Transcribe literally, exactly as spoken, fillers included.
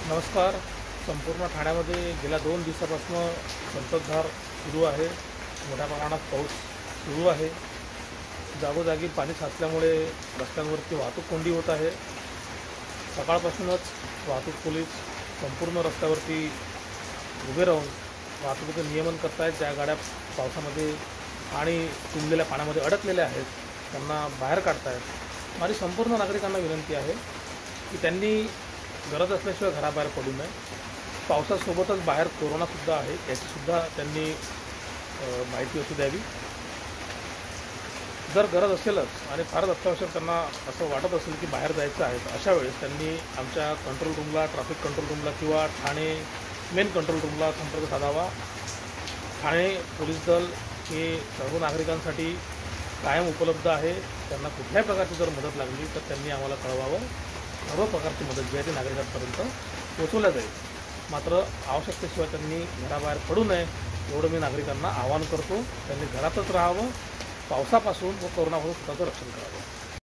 नमस्कार. संपूर्ण ठाण्यामध्ये गेल्या दोन दिवसापासून संततधार सुरू आहे. मोठ्या प्रमाणात पाऊस सुरू आहे. जागोजागी पाणी साचल्यामुळे रस्त्यांवरती वाहतूक कोंडी होत आहे. सकाळपासूनच वाहतूक पोलीस संपूर्ण रस्त्यावरती उभे राहून वाहतुकीचं नियमन करत आहेत. ज्या गाड्या पावसामध्ये आणि तुंबलेल्या पाण्यामध्ये अडकलेल्या आहेत त्यांना बाहेर काढत आहेत. माझी संपूर्ण नागरिकांना विनंती आहे की त्यांनी गरज असल्याशिवाय घराबाहेर पडू नये. पावसासोबतच बाहेर कोरोनासुद्धा आहे याचीसुद्धा त्यांनी माहिती असू द्यावी. जर गरज असेलच आणि फारच अत्यावश्यक त्यांना असं वाटत असेल की बाहेर जायचं आहे तर अशा वेळेस त्यांनी आमच्या कंट्रोल रूमला, ट्रॅफिक कंट्रोल रूमला किंवा ठाणे मेन कंट्रोल रूमला संपर्क साधावा. ठाणे पोलीस दल हे सर्व नागरिकांसाठी कायम उपलब्ध आहे. त्यांना कुठल्याही प्रकारची जर मदत लागली तर त्यांनी आम्हाला कळवावं. सर्व प्रकारची मदत जी आहे ती नागरिकांपर्यंत पोहोचवल्या जाईल. मात्र आवश्यकतेशिवाय त्यांनी घराबाहेर पडू नये एवढं मी नागरिकांना आवाहन करतो. त्यांनी घरातच राहावं, पावसापासून व कोरोनापासून स्वतःचं रक्षण करावं.